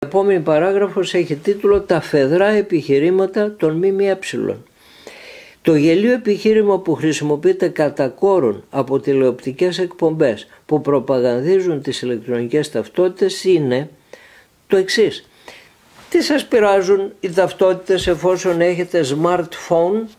Η επόμενη παράγραφος έχει τίτλο «Τα φεδρά επιχειρήματα των ΜΜΕ». Το γελίο επιχείρημα που χρησιμοποιείται κατά κόρον από τηλεοπτικές εκπομπές που προπαγανδίζουν τις ηλεκτρονικές ταυτότητες είναι το εξής. Τι σας πειράζουν οι ταυτότητες εφόσον έχετε smartphone,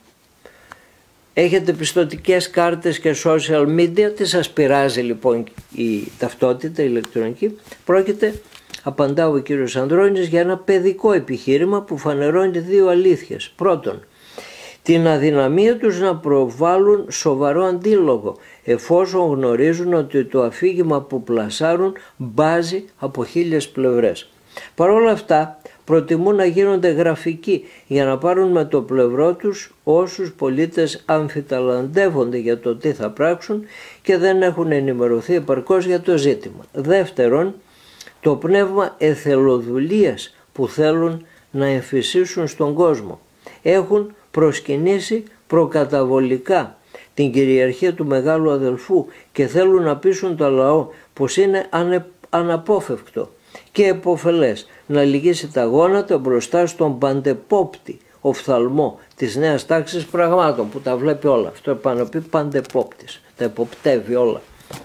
έχετε πιστωτικές κάρτες και social media? Τι σας πειράζει λοιπόν η ταυτότητα ηλεκτρονική? Πρόκειται, απαντά ο κύριος Ανδρώνης, για ένα παιδικό επιχείρημα που φανερώνει δύο αλήθειες. Πρώτον, την αδυναμία τους να προβάλλουν σοβαρό αντίλογο εφόσον γνωρίζουν ότι το αφήγημα που πλασάρουν μπάζει από 1000 πλευρές. Παρ' όλα αυτά προτιμούν να γίνονται γραφικοί για να πάρουν με το πλευρό τους όσους πολίτες αμφιταλαντεύονται για το τι θα πράξουν και δεν έχουν ενημερωθεί επαρκώς για το ζήτημα. Δεύτερον, το πνεύμα εθελοδουλείας που θέλουν να εμφυσίσουν στον κόσμο. Έχουν προσκυνήσει προκαταβολικά την κυριαρχία του μεγάλου αδελφού και θέλουν να πείσουν το λαό πως είναι αναπόφευκτο και επωφελές να λυγίσει τα γόνατα μπροστά στον παντεπόπτη οφθαλμό της νέας τάξης πραγμάτων που τα βλέπει όλα. Αυτό πάνω πει παντεπόπτης, τα εποπτεύει όλα.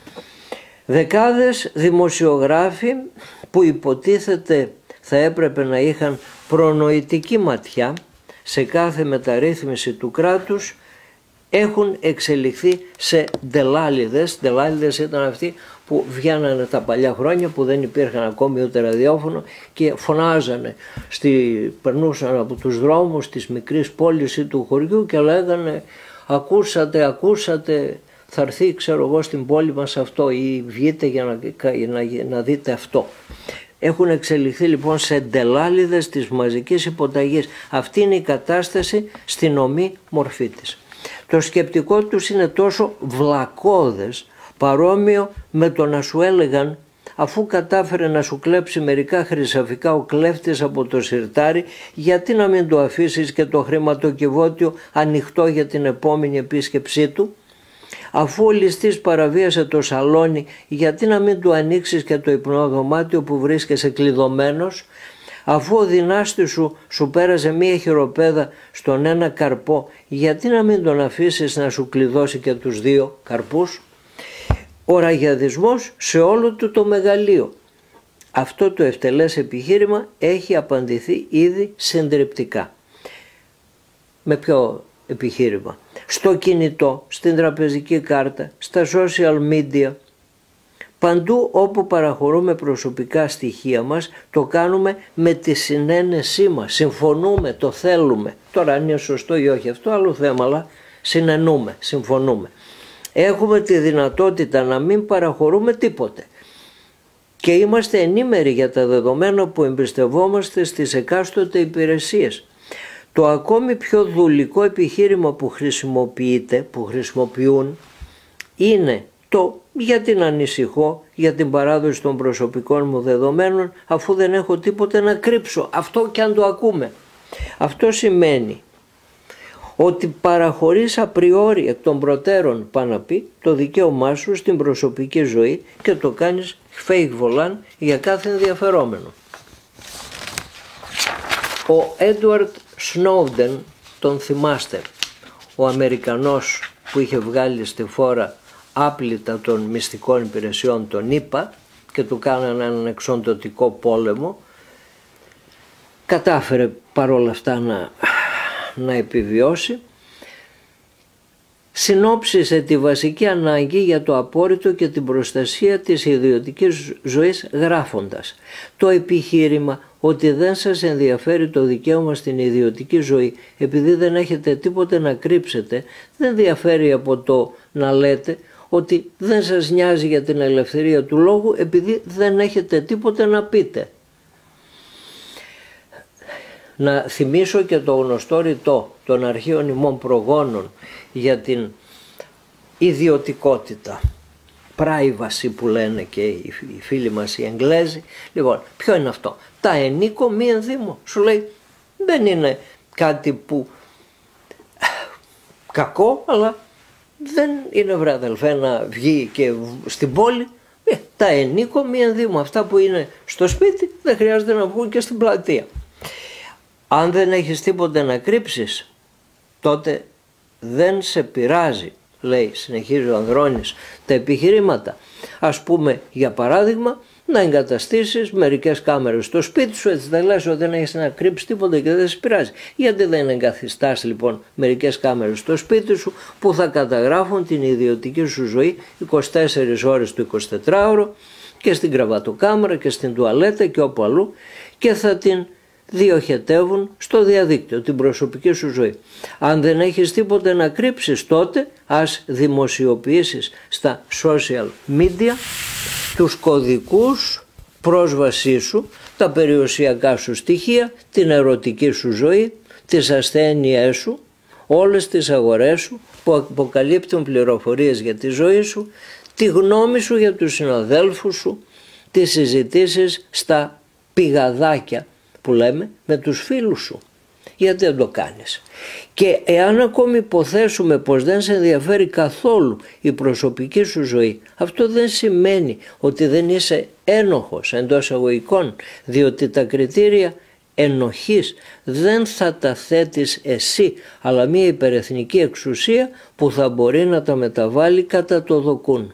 Δεκάδες δημοσιογράφοι που υποτίθεται θα έπρεπε να είχαν προνοητική ματιά σε κάθε μεταρρύθμιση του κράτους έχουν εξελιχθεί σε ντελάλιδες. Ντελάλιδες ήταν αυτοί που βγαίνανε τα παλιά χρόνια που δεν υπήρχαν ακόμη ούτε ραδιόφωνο και φωνάζανε, περνούσαν από τους δρόμους της μικρής πόλης ή του χωριού και λέγανε ακούσατε, θα έρθει ξέρω εγώ στην πόλη μας αυτό ή βγείτε για να δείτε αυτό. Έχουν εξελιχθεί λοιπόν σε ντελάλιδες της μαζικής υποταγής. Αυτή είναι η κατάσταση στην ομή μορφή της. Το σκεπτικό τους είναι τόσο βλακώδες, παρόμοιο με το να σου έλεγαν αφού κατάφερε να σου κλέψει μερικά χρυσαφικά ο κλέφτης από το σιρτάρι, γιατί να μην το αφήσεις και το χρηματοκιβώτιο ανοιχτό για την επόμενη επίσκεψή του? Αφού ο ληστής παραβίασε το σαλόνι, γιατί να μην του ανοίξεις και το υπνοδωμάτιο που βρίσκεσαι κλειδωμένος? Αφού ο δυνάστης σου πέρασε μία χειροπέδα στον ένα καρπό, γιατί να μην τον αφήσεις να σου κλειδώσει και τους δύο καρπούς? Ο ραγιαδισμός σε όλο του το μεγαλείο. Αυτό το ευτελές επιχείρημα έχει απαντηθεί ήδη συντριπτικά. Με ποιο επιχείρημα? Στο κινητό, στην τραπεζική κάρτα, στα social media. Παντού όπου παραχωρούμε προσωπικά στοιχεία μας, το κάνουμε με τη συνένεσή μας. Συμφωνούμε, το θέλουμε. Τώρα αν είναι σωστό ή όχι αυτό άλλο θέμα, αλλά συνενούμε, συμφωνούμε. Έχουμε τη δυνατότητα να μην παραχωρούμε τίποτε. Και είμαστε ενήμεροι για τα δεδομένα που εμπιστευόμαστε στις εκάστοτε υπηρεσίες. Το ακόμη πιο δουλικό επιχείρημα που χρησιμοποιούν είναι το «γιατί να ανησυχώ για την παράδοση των προσωπικών μου δεδομένων αφού δεν έχω τίποτε να κρύψω». Αυτό και αν το ακούμε. Αυτό σημαίνει ότι παραχωρείς απριόρι εκ των προτέρων, πάνω να πει, το δικαίωμά σου στην προσωπική ζωή και το κάνεις fake volant για κάθε ενδιαφερόμενο. Ο Edward Snowden, τον θυμάστε, ο Αμερικανός που είχε βγάλει στη φόρα άπλυτα των μυστικών υπηρεσιών των ΗΠΑ και του κάνανε έναν εξοντωτικό πόλεμο, κατάφερε παρόλα αυτά να επιβιώσει. Συνόψισε τη βασική ανάγκη για το απόρριτο και την προστασία της ιδιωτικής ζωής γράφοντας: το επιχείρημα ότι δεν σας ενδιαφέρει το δικαίωμα στην ιδιωτική ζωή επειδή δεν έχετε τίποτε να κρύψετε, δεν διαφέρει από το να λέτε ότι δεν σας νοιάζει για την ελευθερία του λόγου επειδή δεν έχετε τίποτε να πείτε. Να θυμίσω και το γνωστό ρητό των αρχαίων ημών προγόνων για την ιδιωτικότητα, privacy που λένε και οι φίλοι μας οι Εγγλέζοι. Λοιπόν, ποιο είναι αυτό? Τα ενίκο μη ενδύμω. Σου λέει δεν είναι κάτι που κακό, αλλά δεν είναι, βρε αδελφέ, να βγει και στην πόλη. Τα Τα ενίκο μη ενδύμου. Αυτά που είναι στο σπίτι δεν χρειάζεται να βγουν και στην πλατεία. Αν δεν έχεις τίποτε να κρύψεις, τότε δεν σε πειράζει, λέει, συνεχίζει ο Ανδρώνης, τα επιχειρήματα. Ας πούμε, για παράδειγμα, να εγκαταστήσεις μερικές κάμερες στο σπίτι σου, έτσι δεν λες ότι δεν έχεις να κρύψεις τίποτα και δεν σε πειράζει. Γιατί δεν εγκαθιστάς λοιπόν μερικές κάμερες στο σπίτι σου που θα καταγράφουν την ιδιωτική σου ζωή 24 ώρες το 24ωρο και στην κρεβατοκάμερα και στην τουαλέτα και όπου αλλού και θα την διοχετεύουν στο διαδίκτυο, την προσωπική σου ζωή. Αν δεν έχεις τίποτε να κρύψεις, τότε ας δημοσιοποιήσεις στα social media τους κωδικούς πρόσβασής σου, τα περιουσιακά σου στοιχεία, την ερωτική σου ζωή, τις ασθένειές σου, όλες τις αγορές σου που αποκαλύπτουν πληροφορίες για τη ζωή σου, τη γνώμη σου για τους συναδέλφους σου, τις συζητήσεις στα πηγαδάκια που λέμε με τους φίλους σου. Γιατί δεν το κάνεις? Και εάν ακόμη υποθέσουμε πως δεν σε ενδιαφέρει καθόλου η προσωπική σου ζωή, αυτό δεν σημαίνει ότι δεν είσαι ένοχος εντός εισαγωγικών, διότι τα κριτήρια ενοχής δεν θα τα θέτεις εσύ, αλλά μια υπερεθνική εξουσία που θα μπορεί να τα μεταβάλει κατά το δοκούν.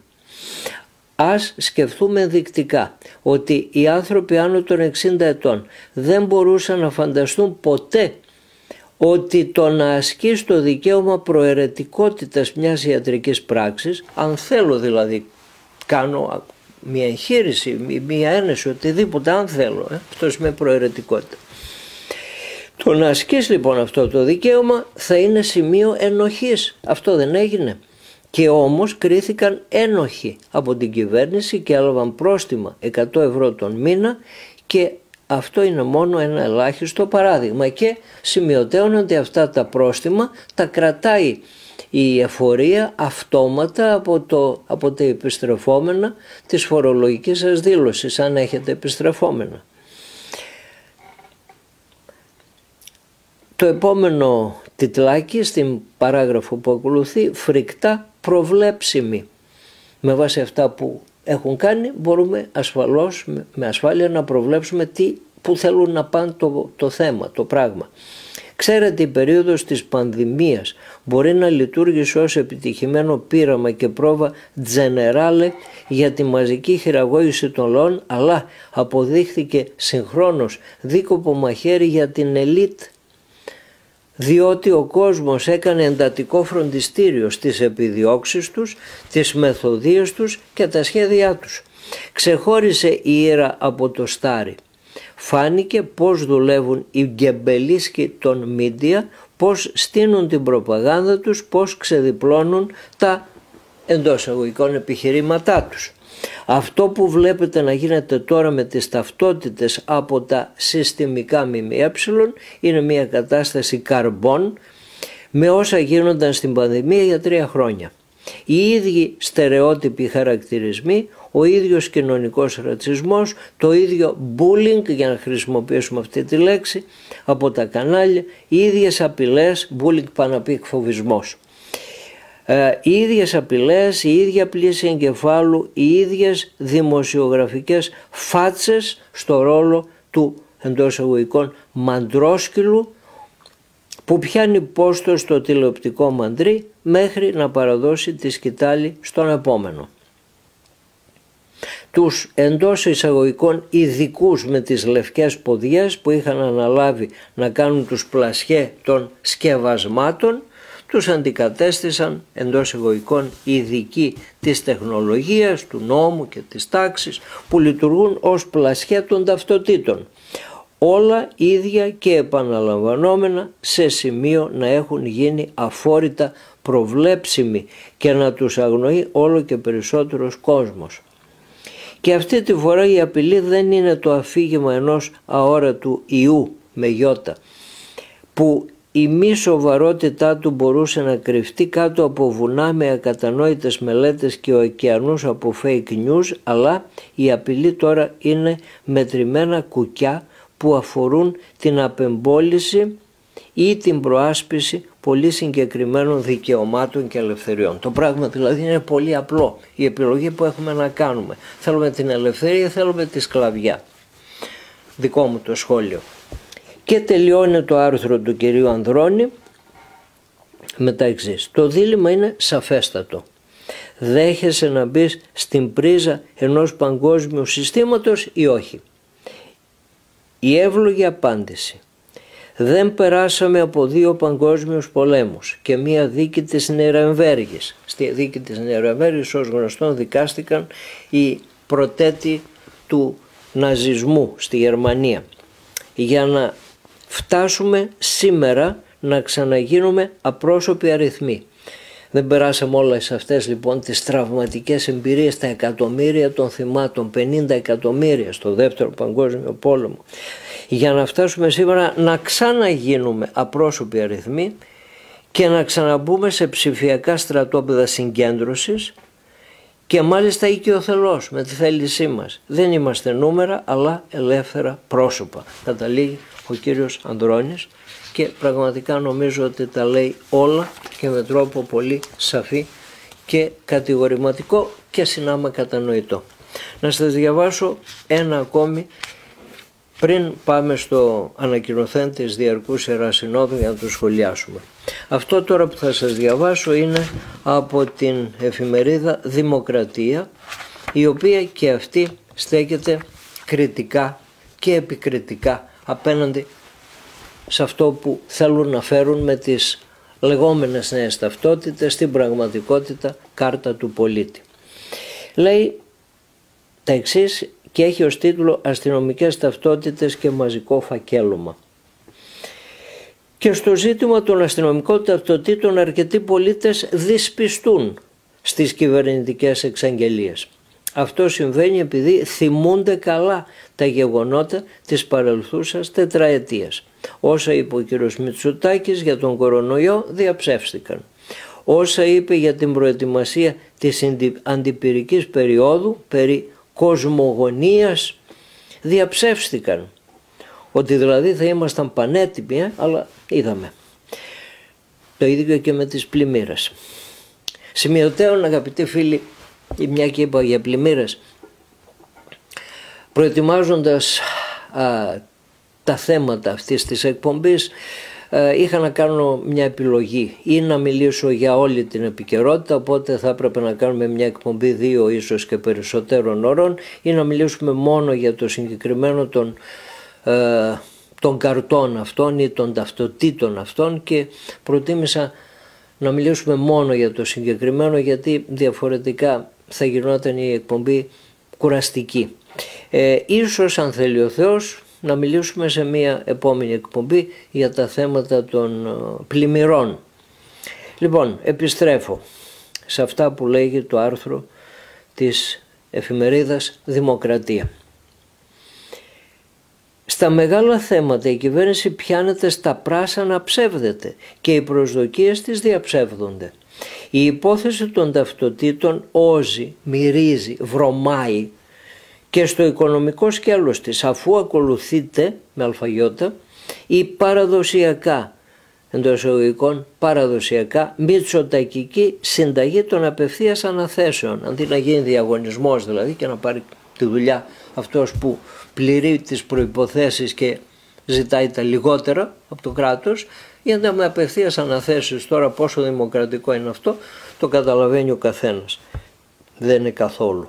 Ας σκεφτούμε ενδεικτικά ότι οι άνθρωποι άνω των 60 ετών δεν μπορούσαν να φανταστούν ποτέ ότι το να ασκείς το δικαίωμα προαιρετικότητας μιας ιατρικής πράξης, αν θέλω δηλαδή, κάνω μια εγχείρηση, μια ένεση, οτιδήποτε, αν θέλω, αυτό σημαίνει προαιρετικότητα. Το να ασκείς λοιπόν αυτό το δικαίωμα θα είναι σημείο ενοχής. Αυτό δεν έγινε. Και όμως κρίθηκαν ένοχοι από την κυβέρνηση και έλαβαν πρόστιμα 100 ευρώ τον μήνα και αυτό είναι μόνο ένα ελάχιστο παράδειγμα και σημειωτέων ότι αυτά τα πρόστιμα τα κρατάει η εφορία αυτόματα από τα επιστρεφόμενα της φορολογικής σας δήλωσης, αν έχετε επιστρεφόμενα. Το επόμενο τιτλάκι στην παράγραφο που ακολουθεί, φρικτά προβλέψιμη. Με βάση αυτά που έχουν κάνει μπορούμε ασφαλώς, με ασφάλεια να προβλέψουμε που θέλουν να πάνε το θέμα, το πράγμα. Ξέρετε, η περίοδος της πανδημίας μπορεί να λειτουργήσει ως επιτυχημένο πείραμα και πρόβα τζενεράλε για τη μαζική χειραγώγηση των λαών, αλλά αποδείχθηκε συγχρόνως δίκοπο μαχαίρι για την ελίτ, διότι ο κόσμος έκανε εντατικό φροντιστήριο στις επιδιώξεις τους, τις μεθοδίες τους και τα σχέδιά τους. Ξεχώρισε η ήρα από το στάρι. Φάνηκε πώς δουλεύουν οι γκεμπελίσκοι των μίντια, πώς στείνουν την προπαγάνδα τους, πώς ξεδιπλώνουν τα εντός εισαγωγικών επιχειρήματά τους. Αυτό που βλέπετε να γίνεται τώρα με τις ταυτότητες από τα συστημικά ΜΜΕ είναι μια κατάσταση καρμπών με όσα γίνονταν στην πανδημία για 3 χρόνια. Οι ίδιοι στερεότυποι χαρακτηρισμοί, ο ίδιος κοινωνικός ρατσισμός, το ίδιο bullying, για να χρησιμοποιήσουμε αυτή τη λέξη, από τα κανάλια, οι ίδιες απειλές, bullying πάνω να πει εκφοβισμός. Οι ίδιες απειλές, η ίδια πλήση εγκεφάλου, οι ίδιες δημοσιογραφικές φάτσες στο ρόλο του εντός εισαγωγικών μαντρόσκυλου που πιάνει πόστο στο τηλεοπτικό μαντρί μέχρι να παραδώσει τη σκητάλη στον επόμενο. Τους εντός εισαγωγικών ειδικούς με τις λευκές ποδιές που είχαν αναλάβει να κάνουν τους πλασιέ των σκευασμάτων, τους αντικατέστησαν εντός εισαγωγικών ειδικοί της τεχνολογίας, του νόμου και της τάξης που λειτουργούν ως πλασιέ των ταυτοτήτων. Όλα ίδια και επαναλαμβανόμενα σε σημείο να έχουν γίνει αφόρητα προβλέψιμοι και να τους αγνοεί όλο και περισσότερος κόσμος. Και αυτή τη φορά η απειλή δεν είναι το αφήγημα ενός αόρατου ιού με γιώτα που η μη σοβαρότητά του μπορούσε να κρυφτεί κάτω από βουνά με ακατανόητες μελέτες και ωκεανούς από fake news, αλλά η απειλή τώρα είναι μετρημένα κουκιά που αφορούν την απεμπόληση ή την προάσπιση πολύ συγκεκριμένων δικαιωμάτων και ελευθεριών. Το πράγμα δηλαδή είναι πολύ απλό. Η επιλογή που έχουμε να κάνουμε. Θέλουμε την ελευθερία, θέλουμε τη σκλαβιά. Δικό μου το σχόλιο. Και τελειώνει το άρθρο του κυρίου Ανδρώνη με τα εξής. Το δίλημμα είναι σαφέστατο. Δέχεσαι να μπεις στην πρίζα ενός παγκόσμιου συστήματος ή όχι? Η εύλογη απάντηση. Δεν περάσαμε από 2 παγκόσμιους πολέμους και μία δίκη της Νιρεμβέργης. Στη δίκη της Νιρεμβέργης, ως γνωστόν, δικάστηκαν οι πρωτέτοι του ναζισμού στη Γερμανία. Για να φτάσουμε σήμερα να ξαναγίνουμε απρόσωποι αριθμοί. Δεν περάσαμε όλες αυτές λοιπόν τις τραυματικές εμπειρίες, τα εκατομμύρια των θυμάτων, 50 εκατομμύρια στο δεύτερο παγκόσμιο πόλεμο, για να φτάσουμε σήμερα να ξαναγίνουμε απρόσωποι αριθμοί και να ξαναμπούμε σε ψηφιακά στρατόπεδα συγκέντρωσης και μάλιστα οικειοθελώς με τη θέλησή μας. Δεν είμαστε νούμερα αλλά ελεύθερα πρόσωπα. Καταλήγει ο κύριος Ανδρώνης και πραγματικά νομίζω ότι τα λέει όλα και με τρόπο πολύ σαφή και κατηγορηματικό και συνάμα κατανοητό. Να σας διαβάσω ένα ακόμη πριν πάμε στο ανακοινωθέν της Διαρκούς Ιεράς Συνόδου για να το σχολιάσουμε. Αυτό τώρα που θα σας διαβάσω είναι από την εφημερίδα Δημοκρατία, η οποία και αυτή στέκεται κριτικά και επικριτικά απέναντι σε αυτό που θέλουν να φέρουν με τις λεγόμενες νέες ταυτότητες στην πραγματικότητα κάρτα του πολίτη. Λέει τα εξής και έχει ως τίτλο «Αστυνομικές ταυτότητες και μαζικό φακέλωμα». Και στο ζήτημα των αστυνομικών ταυτοτήτων αρκετοί πολίτες δυσπιστούν στις κυβερνητικές εξαγγελίες. Αυτό συμβαίνει επειδή θυμούνται καλά τα γεγονότα της παρελθούσας τετραετίας. Όσα είπε ο κ. Μητσοτάκης για τον κορονοϊό διαψεύστηκαν. Όσα είπε για την προετοιμασία της αντιπυρικής περίοδου περί κοσμογονίας διαψεύστηκαν. Ότι δηλαδή θα ήμασταν πανέτοιμοι, αλλά είδαμε. Το ίδιο και με τις πλημμύρες. Σημειωτέων, αγαπητοί φίλοι, μια και είπα για πλημμύρες, προετοιμάζοντας τα θέματα αυτής της εκπομπής, είχα να κάνω μια επιλογή, ή να μιλήσω για όλη την επικαιρότητα, οπότε θα έπρεπε να κάνουμε μια εκπομπή 2 ίσως και περισσότερων ώρων, ή να μιλήσουμε μόνο για το συγκεκριμένο των καρτών αυτών ή των ταυτοτήτων αυτών, και προτίμησα να μιλήσουμε μόνο για το συγκεκριμένο, γιατί διαφορετικά θα γινόταν η εκπομπή κουραστική. Ίσως, αν θέλει ο Θεός, να μιλήσουμε σε μια επόμενη εκπομπή για τα θέματα των πλημμυρών. Λοιπόν, επιστρέφω σε αυτά που λέγει το άρθρο της εφημερίδας Δημοκρατία. Στα μεγάλα θέματα η κυβέρνηση πιάνεται στα πράσα να ψεύδεται και οι προσδοκίες της διαψεύδονται. Η υπόθεση των ταυτοτήτων όζει, μυρίζει, βρωμάει και στο οικονομικό σκέλος της, αφού ακολουθείται με αλφαγιώτα η παραδοσιακά, εντός εισαγωγικών παραδοσιακά, μητσοτακική συνταγή των απευθείας αναθέσεων, αντί να γίνει διαγωνισμός δηλαδή και να πάρει τη δουλειά αυτός που πληρεί τις προϋποθέσεις και ζητάει τα λιγότερα από το κράτος, γιατί με απευθείας αναθέσεις, τώρα πόσο δημοκρατικό είναι αυτό, το καταλαβαίνει ο καθένας. Δεν είναι καθόλου.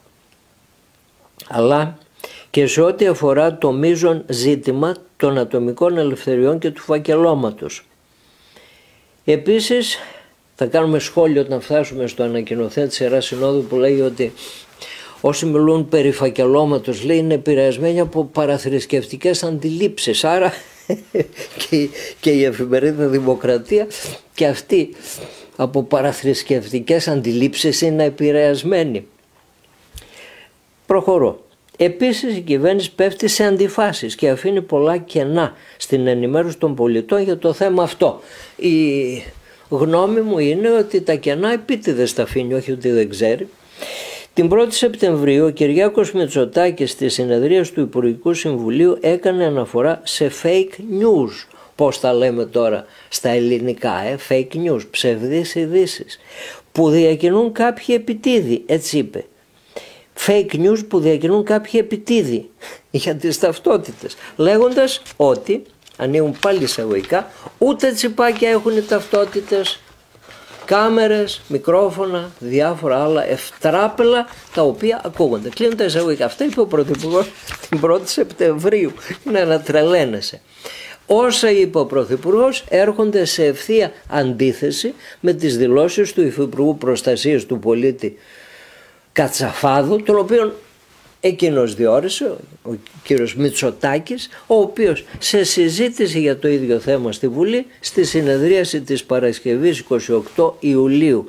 Αλλά και σε ό,τι αφορά το μείζον ζήτημα των ατομικών ελευθεριών και του φακελώματος. Επίσης, θα κάνουμε σχόλιο όταν φτάσουμε στο ανακοινωθέν της Ιεράς Συνόδου, που λέει ότι όσοι μιλούν περί φακελώματος, λέει, είναι επηρεασμένοι από παραθρησκευτικές αντιλήψεις. Άρα και η εφημερίδα Δημοκρατία και αυτή από παραθρησκευτικές αντιλήψεις είναι επηρεασμένη. Προχωρώ. Επίσης η κυβέρνηση πέφτει σε αντιφάσεις και αφήνει πολλά κενά στην ενημέρωση των πολιτών για το θέμα αυτό. Η γνώμη μου είναι ότι τα κενά επίτηδες τα αφήνει, όχι ότι δεν ξέρει. Την 1η Σεπτεμβρίου ο Κυριάκος Μητσοτάκης στη συνεδρία του Υπουργικού Συμβουλίου έκανε αναφορά σε fake news, πώς τα λέμε τώρα στα ελληνικά, fake news, ψευδείς ειδήσεις, που διακινούν κάποιοι επιτίδη, έτσι είπε. Fake news που διακινούν κάποιοι επιτίδη για τις ταυτότητες, λέγοντας ότι, ανοίγουν πάλι εισαγωγικά, ούτε τσιπάκια έχουν οι ταυτότητες, κάμερες, μικρόφωνα, διάφορα άλλα ευτράπελα τα οποία ακούγονται. Κλείνουν τα εισαγωγικά. Αυτά είπε ο Πρωθυπουργός την 1η Σεπτεμβρίου. Είναι να τρελαίνεσαι. Όσα είπε ο Πρωθυπουργός έρχονται σε ευθεία αντίθεση με τις δηλώσεις του Υφυπουργού Προστασίας του Πολίτη Κατσαφάδου, τον οποίο εκείνος διόρισε, ο κύριος Μητσοτάκης, ο οποίος σε συζήτηση για το ίδιο θέμα στη Βουλή, στη συνεδρίαση της Παρασκευής 28 Ιουλίου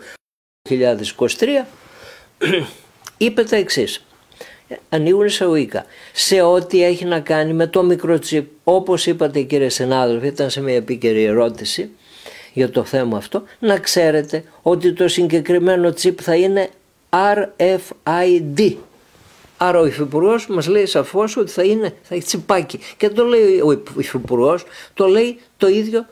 2023, είπε τα εξής. Ανοίγουν εισαγωγικά. Σε ό,τι έχει να κάνει με το μικροτσίπ, όπως είπατε κύριε συνάδελφοι, ήταν σε μια επίκαιρη ερώτηση για το θέμα αυτό, να ξέρετε ότι το συγκεκριμένο τσίπ θα είναι RFID. Άρα ο Υφυπουργός μας λέει σαφώς ότι θα έχει τσιπάκι. Και το λέει ο Υφυπουργός, το λέει το ίδιο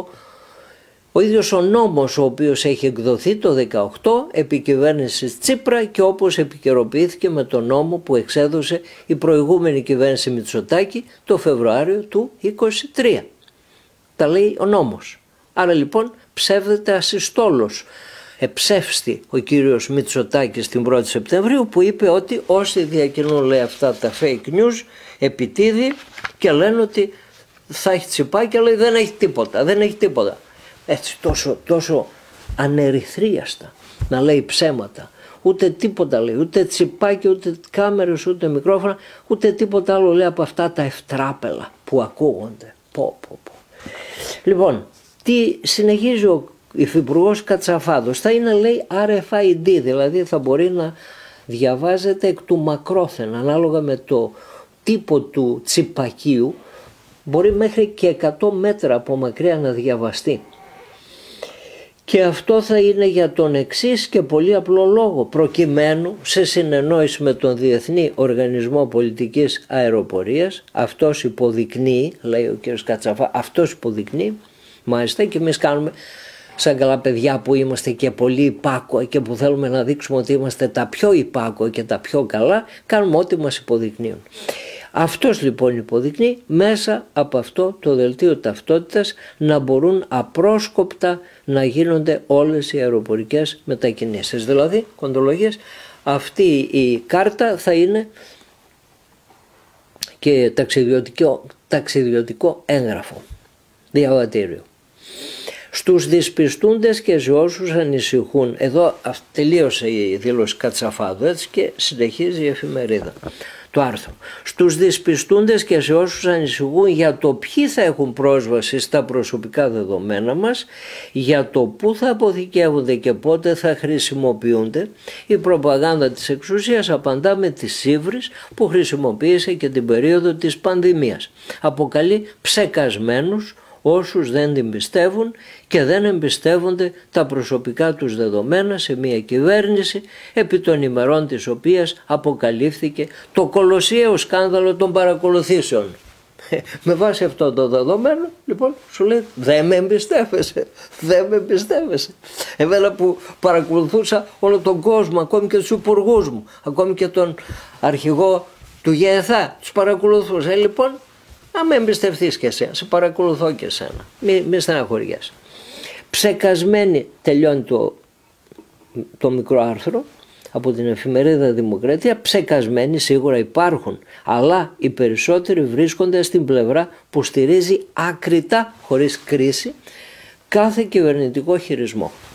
ο ίδιος ο νόμος ο οποίος έχει εκδοθεί το 2018 επί κυβέρνησης Τσίπρα και όπως επικαιροποιήθηκε με τον νόμο που εξέδωσε η προηγούμενη κυβέρνηση Μητσοτάκη το Φεβρουάριο του 2023. Τα λέει ο νόμος. Άρα λοιπόν ψεύδεται ασυστόλος. Εψεύστη ο κύριος Μητσοτάκης την 1η Σεπτεμβρίου που είπε ότι όσοι διακινούν, λέει, αυτά τα fake news επιτίδη και λένε ότι θα έχει τσιπάκια, λέει δεν έχει τίποτα, δεν έχει τίποτα. Έτσι τόσο ανερυθρίαστα να λέει ψέματα. Ούτε τίποτα λέει, ούτε τσιπάκι, ούτε κάμερες, ούτε μικρόφωνα, ούτε τίποτα άλλο λέει από αυτά τα ευτράπελα που ακούγονται. Λοιπόν, τι συνεχίζει ο Υφυπουργός Κατσαφάδος, θα είναι, λέει, RFID, δηλαδή θα μπορεί να διαβάζεται εκ του μακρόθεν, ανάλογα με το τύπο του τσιπακίου, μπορεί μέχρι και 100 μέτρα από μακριά να διαβαστεί. Και αυτό θα είναι για τον εξής και πολύ απλό λόγο, προκειμένου σε συνεννόηση με τον Διεθνή Οργανισμό Πολιτικής Αεροπορίας, αυτός υποδεικνύει, λέει ο κ. Κατσαφά, αυτός υποδεικνύει, μάλιστα, και εμείς κάνουμε σαν καλά παιδιά που είμαστε και πολύ υπάκοα και που θέλουμε να δείξουμε ότι είμαστε τα πιο υπάκοα και τα πιο καλά, κάνουμε ό,τι μας υποδεικνύουν. Αυτός λοιπόν υποδεικνύει μέσα από αυτό το δελτίο ταυτότητας να μπορούν απρόσκοπτα να γίνονται όλες οι αεροπορικές μετακινήσεις. Δηλαδή, κοντολογίες, αυτή η κάρτα θα είναι και ταξιδιωτικό έγγραφο, διαβατήριο. Στους δυσπιστούντες και σε όσους ανησυχούν, εδώ τελείωσε η δήλωση Κατσαφάδου, έτσι, και συνεχίζει η εφημερίδα το άρθρο. Στους δυσπιστούντες και σε όσους ανησυχούν για το ποιοι θα έχουν πρόσβαση στα προσωπικά δεδομένα μας, για το πού θα αποθηκεύονται και πότε θα χρησιμοποιούνται, η προπαγάνδα της εξουσίας απαντά με τις ύβρις που χρησιμοποίησε και την περίοδο της πανδημίας. Αποκαλεί ψεκασμένους όσους δεν την πιστεύουν και δεν εμπιστεύονται τα προσωπικά τους δεδομένα σε μια κυβέρνηση επί των ημερών της οποίας αποκαλύφθηκε το κολοσιαίο σκάνδαλο των παρακολουθήσεων. Με βάση αυτό το δεδομένο, λοιπόν, σου λέει δεν με εμπιστεύεσαι, δεν με εμπιστεύεσαι. Εμένα που παρακολουθούσα όλο τον κόσμο, ακόμη και τους υπουργούς μου, ακόμη και τον αρχηγό του ΓΕΘΑ, τους παρακολουθούσα. Λοιπόν, να με εμπιστευτείς και εσένα, σε παρακολουθώ και εσένα, μη στεναχωριέσαι. Ψεκασμένη, τελειώνει το μικρό άρθρο από την εφημερίδα Δημοκρατία, ψεκασμένοι σίγουρα υπάρχουν, αλλά οι περισσότεροι βρίσκονται στην πλευρά που στηρίζει άκρητα, χωρίς κρίση, κάθε κυβερνητικό χειρισμό.